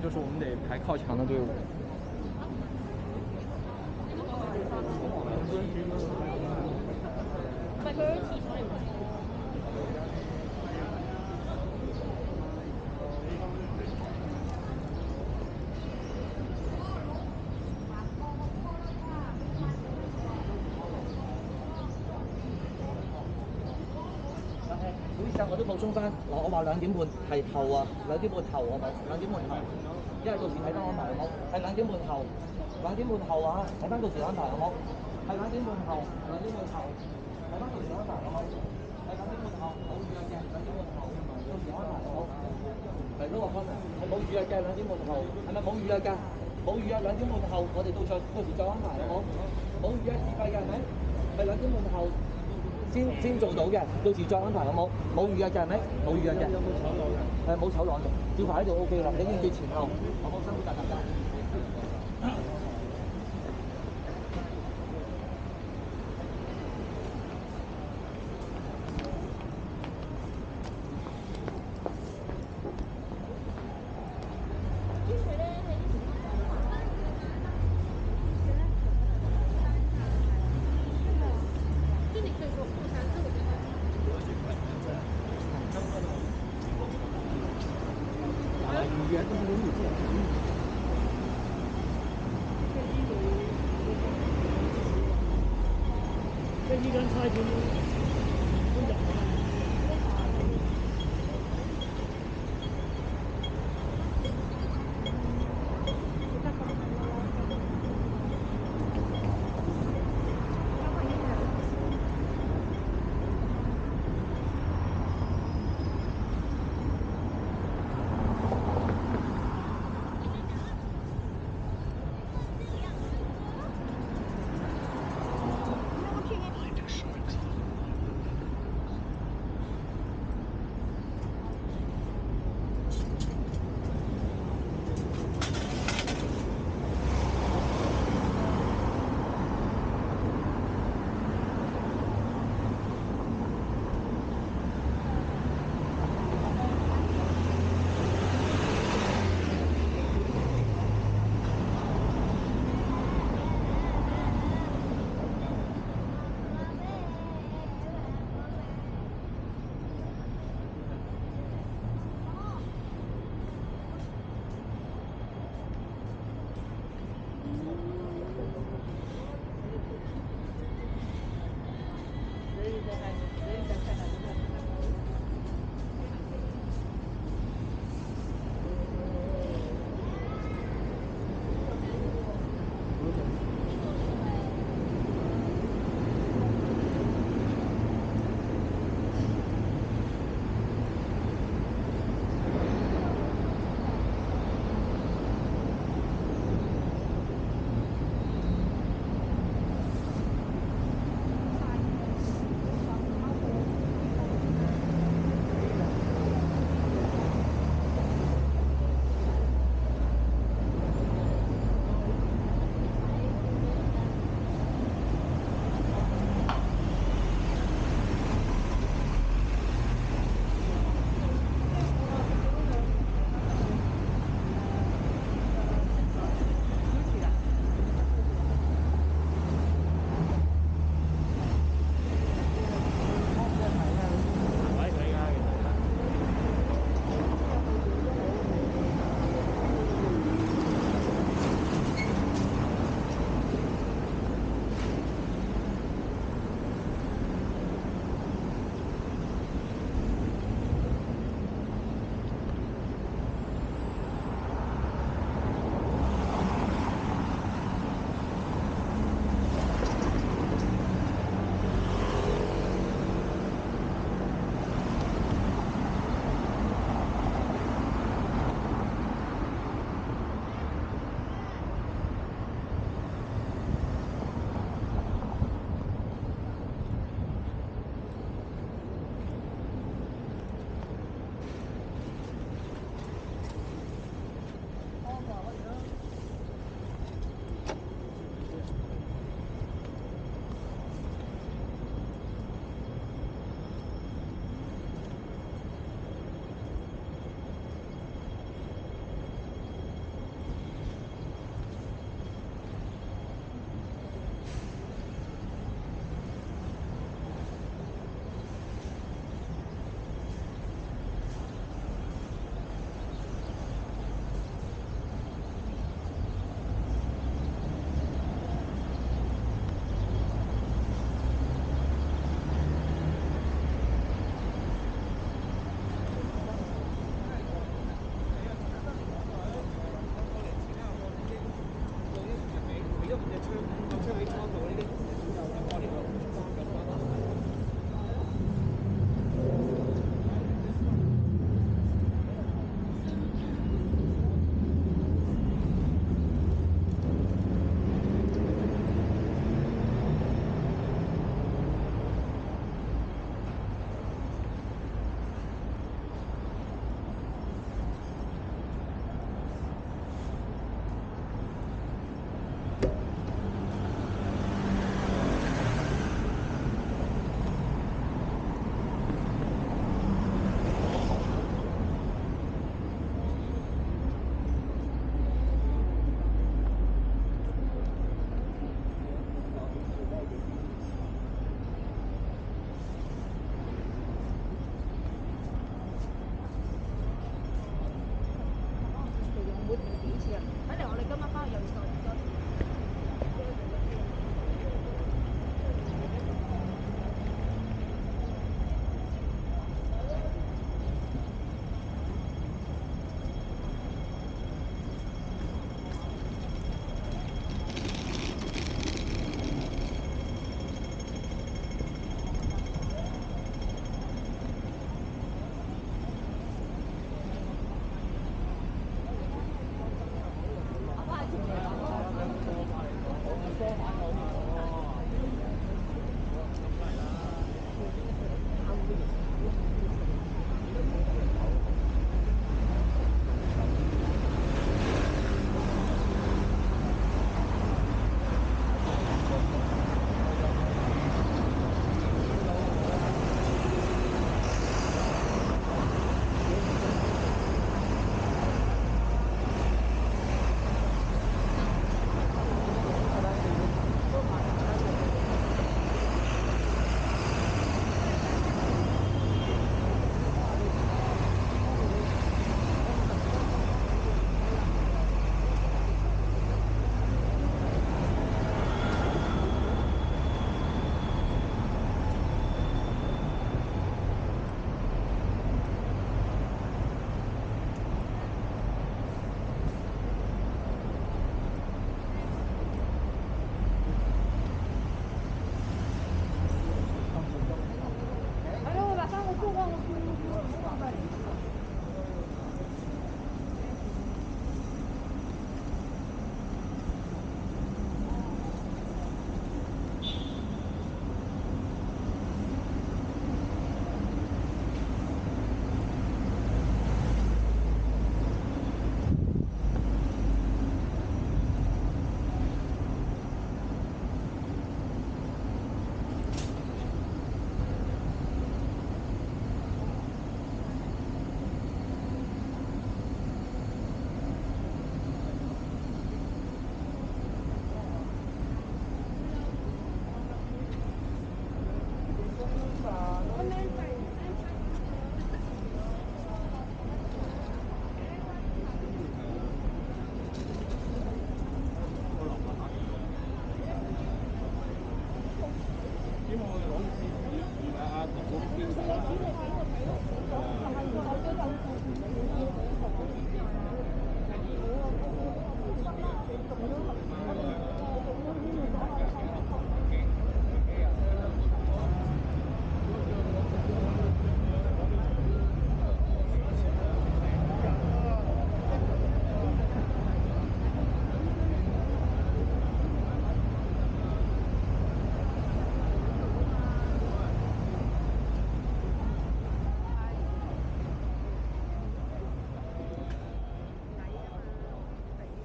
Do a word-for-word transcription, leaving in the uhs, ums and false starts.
就是我们得排靠墙的队伍。 唔好意思啊，我都補充翻，嗱，我話兩點半係後啊，兩點半後我咪兩點半後，因為到時睇翻安排好冇？係兩點半後，兩點半後啊，睇翻到時安排好冇？係兩點半後，兩點半後，睇翻到時安排好冇？係兩點半後，冇預約嘅，兩點半後，到時安排好冇？係都話翻嚟，係冇預約嘅兩點半後，係咪冇預約㗎？冇預約兩點半後，我哋到再到時再安排好冇？冇預約自費嘅係咪？係兩點半後。先先做到嘅，到時再安排好冇？冇預約嘅係咪？冇預約嘅。有冇丑陋嘅？誒冇醜陋嘅，照排喺度 O K 啦。你已經叫前後，我好辛苦晒大家。 即係依間差館都入啦。你哋係。